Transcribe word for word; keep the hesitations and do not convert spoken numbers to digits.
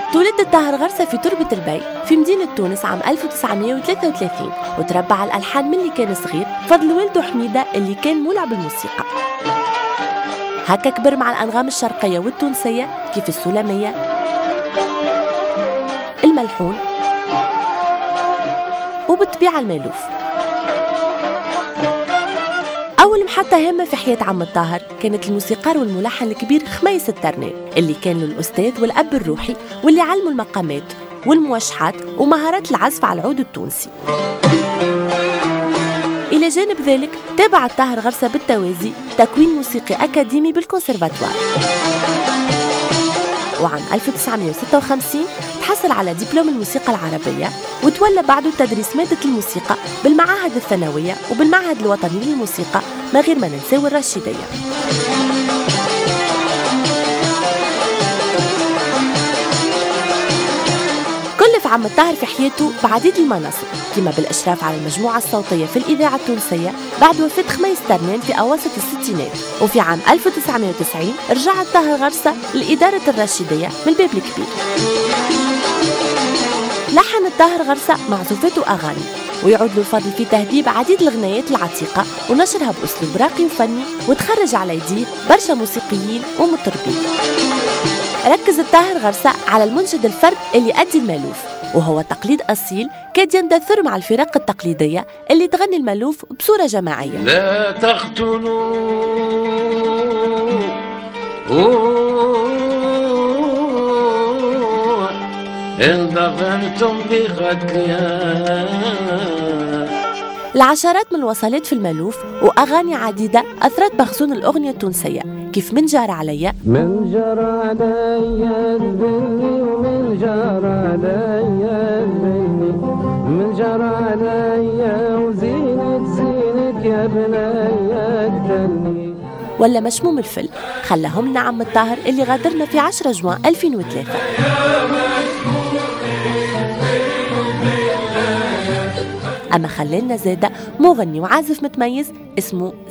تولد الطاهر غرسة في تربة البي في مدينة تونس عام ألف وتسعمائة وثلاثة وثلاثين، وتربى على الألحان من اللي كان صغير فضل والده حميدة اللي كان مولع بالموسيقى. هكا كبر مع الأنغام الشرقية والتونسية كيف السلمية، الملحون، وبالطبيعة المالوف. أول محطة هامة في حياة عم الطاهر كانت الموسيقار والملحن الكبير خميس الترنان، اللي كان له الأستاذ والأب الروحي واللي علمه المقامات والموشحات ومهارات العزف على العود التونسي. إلى جانب ذلك تابع الطاهر غرسة بالتوازي تكوين موسيقي أكاديمي بالكونسرفاتوار. وعام ألف وتسعمائة وستة وخمسين تحصل على دبلوم الموسيقى العربية، وتولى بعده تدريس مادة الموسيقى بالمعاهد الثانوية وبالمعهد الوطني للموسيقى، ما غير ما ننساو الرشيدية. كلف عم الطاهر في حياته بعديد المناصب، كما بالإشراف على المجموعة الصوتية في الإذاعة التونسية بعد وفاة خميس ترنان في أواسط الستينات. وفي عام ألف وتسعمائة وتسعين رجع الطاهر غرسة لإدارة الرشيدية من الباب الكبير. لحن الطاهر غرسة معزوفات وأغاني، ويعود له الفضل في تهذيب عديد الغنايات العتيقة ونشرها بأسلوب راقي وفني، وتخرج على يديه برشا موسيقيين ومطربين. ركز الطاهر غرسة على المنشد الفرد اللي يؤدي المالوف، وهو تقليد أصيل كاد يندثر مع الفرق التقليدية اللي تغني المالوف بصورة جماعية. لا تقتلوا إن ظفرتم بقتلها. العشرات من الوصلات في المالوف وأغاني عديدة أثرت مخزون الأغنية التونسية، كيف من جار عليا، من جار عليا البني ومن جار عليا البني، من جار عليا وزينك زينك يا بنايا الدني. ولا مشموم الفل خلاهم لنا عم الطاهر اللي غادرنا في عشرة جوان ألفين وثلاثة. أما خلالنا زادة مغني وعازف متميز اسمه